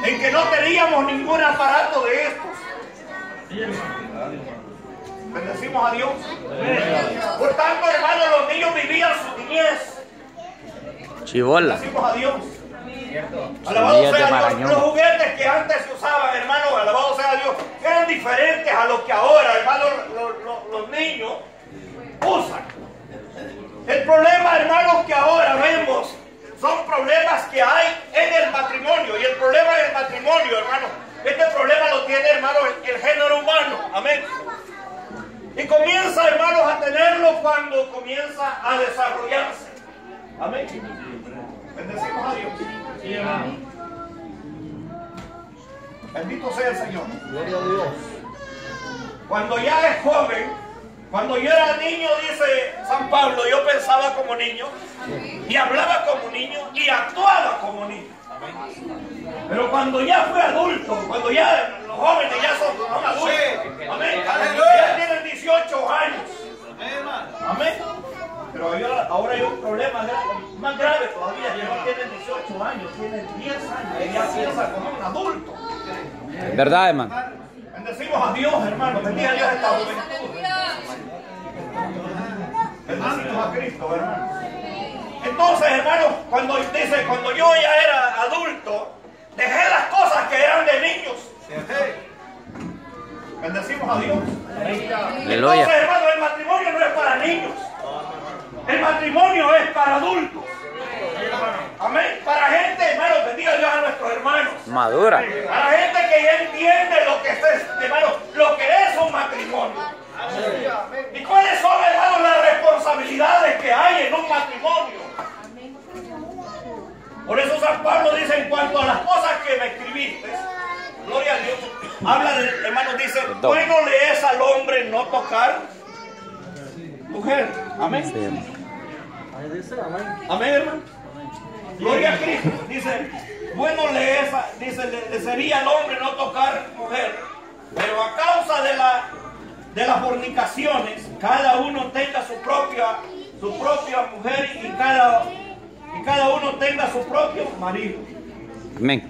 en que no teníamos ningún aparato de estos. Bendecimos a Dios. Por tanto, hermanos, los niños vivían su niñez. Chibola. Bendecimos a Dios. Alabado sea Dios. Los juguetes que antes se usaban, hermanos, alabado sea Dios, eran diferentes a los que ahora, hermanos, los niños usan. El problema, hermanos, que ahora vemos son problemas que hay en el matrimonio. Y el problema del matrimonio, hermanos, este problema lo tiene, hermanos, el género humano. Amén. Y comienza, hermanos, a tenerlo cuando comienza a desarrollarse. Amén. Bendecimos a Dios. Bendito sea el Señor. Gloria a Dios. Cuando ya es joven, cuando yo era niño, dice San Pablo, yo pensaba como niño y hablaba como niño y actuaba como niño. Pero cuando ya fui adulto, cuando ya los jóvenes ya son adultos, amén, ya tienen 18 años, amén. Pero ahora hay un problema más grave todavía, que no tienen 18 años, tienen 10 años y ya piensan como un adulto. Es verdad, hermano. Bendecimos a Dios, hermano. Bendiga a Dios esta juventud. Bendecimos a Cristo, hermano. Entonces, hermano, cuando yo ya era adulto, dejé las cosas que eran de niños. Bendecimos a Dios. Aleluya. Entonces, hermano, el matrimonio no es para niños. El matrimonio es para adultos. Amén. Para gente, hermano, bendiga Dios a nuestros hermanos. Madura. Para gente que ya entiende lo que es, hermano, lo que es un matrimonio. ¿Y cuáles son, hermanos, las responsabilidades que hay en un matrimonio? Por eso San Pablo dice, en cuanto a las cosas que me escribiste, gloria a Dios, habla de, hermano, dice, bueno le es al hombre no tocar mujer. Amén. Sí. Amén, hermano. Gloria a Cristo. Dice, bueno le sería al hombre no tocar mujer, pero a causa de las fornicaciones, cada uno tenga su propia mujer y cada uno tenga su propio marido. Amén.